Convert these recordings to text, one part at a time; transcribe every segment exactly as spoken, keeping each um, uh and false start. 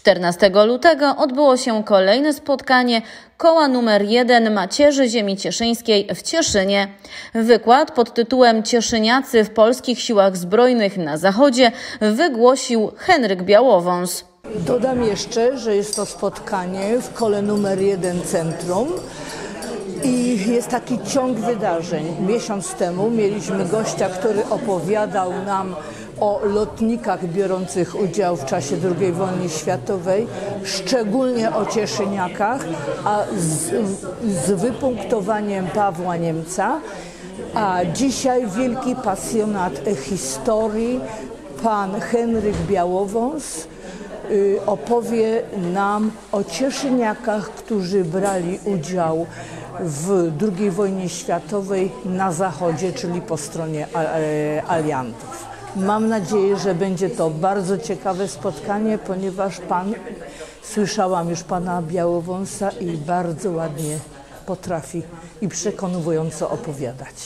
czternastego lutego odbyło się kolejne spotkanie koła numer jeden Macierzy Ziemi Cieszyńskiej w Cieszynie. Wykład pod tytułem „Cieszyniacy w polskich siłach zbrojnych na Zachodzie” wygłosił Henryk Białowąs. Dodam jeszcze, że jest to spotkanie w kole numer jeden Centrum i jest taki ciąg wydarzeń. Miesiąc temu mieliśmy gościa, który opowiadał nam o lotnikach biorących udział w czasie drugiej wojny światowej, szczególnie o Cieszyniakach, a z, z wypunktowaniem Pawła Niemca. A dzisiaj wielki pasjonat historii, pan Henryk Białowąs, opowie nam o Cieszyniakach, którzy brali udział w drugiej wojnie światowej na Zachodzie, czyli po stronie aliantów. Mam nadzieję, że będzie to bardzo ciekawe spotkanie, ponieważ pan, słyszałam już pana Białowąsa i bardzo ładnie potrafi i przekonująco opowiadać.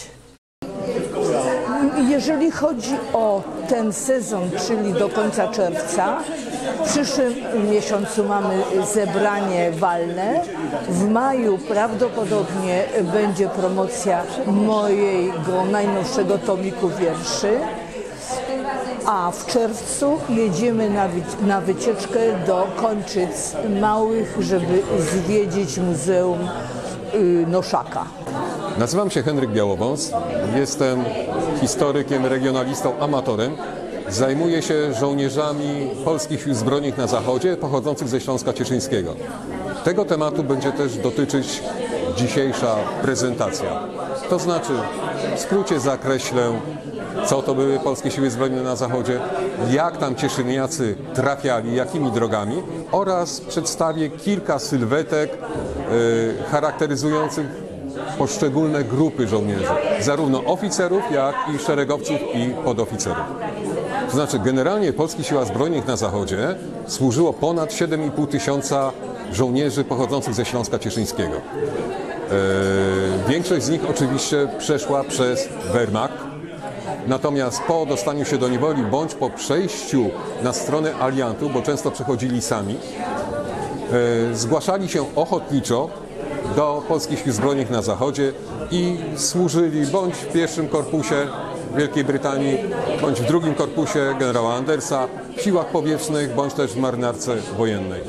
Jeżeli chodzi o ten sezon, czyli do końca czerwca, w przyszłym miesiącu mamy zebranie walne. W maju prawdopodobnie będzie promocja mojego najnowszego tomiku wierszy. A w czerwcu jedziemy na, wy na wycieczkę do Kończyc Małych, żeby zwiedzić Muzeum y, Noszaka. Nazywam się Henryk Białowąs, jestem historykiem, regionalistą, amatorem. Zajmuję się żołnierzami polskich sił zbrojnych na Zachodzie pochodzących ze Śląska Cieszyńskiego. Tego tematu będzie też dotyczyć dzisiejsza prezentacja. To znaczy, w skrócie zakreślę, co to były polskie siły zbrojne na Zachodzie, jak tam Cieszyniacy trafiali, jakimi drogami, oraz przedstawię kilka sylwetek yy, charakteryzujących poszczególne grupy żołnierzy, zarówno oficerów, jak i szeregowców i podoficerów. To znaczy, generalnie Polskich Siłach Zbrojnych na Zachodzie służyło ponad siedem i pół tysiąca żołnierzy pochodzących ze Śląska Cieszyńskiego. Yy, większość z nich oczywiście przeszła przez Wehrmacht, natomiast po dostaniu się do niewoli bądź po przejściu na stronę aliantów, bo często przechodzili sami, yy, zgłaszali się ochotniczo do Polskich Sił Zbrojnych na Zachodzie i służyli bądź w pierwszym korpusie Wielkiej Brytanii, bądź w drugim korpusie generała Andersa, w siłach powietrznych, bądź też w marynarce wojennej.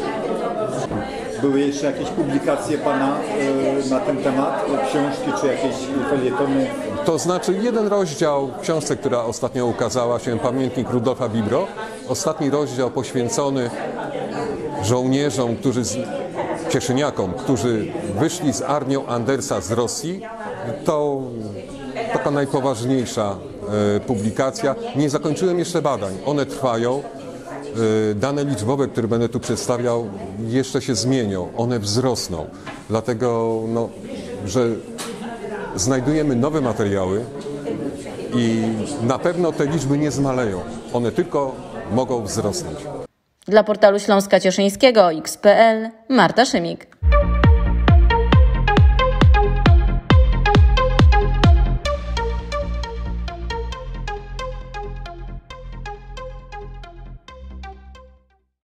Były jeszcze jakieś publikacje pana y, na ten temat? Książki czy jakieś felietony? To znaczy jeden rozdział w książce, która ostatnio ukazała się, Pamiętnik Rudolfa Bibro. Ostatni rozdział poświęcony żołnierzom, którzy z, Cieszyniakom, którzy wyszli z armią Andersa z Rosji. To taka najpoważniejsza e, publikacja. Nie zakończyłem jeszcze badań. One trwają. E, dane liczbowe, które będę tu przedstawiał, jeszcze się zmienią. One wzrosną. Dlatego, no, że znajdujemy nowe materiały i na pewno te liczby nie zmaleją. One tylko mogą wzrosnąć. Dla portalu Śląska Cieszyńskiego X kropka P L Marta Szymik.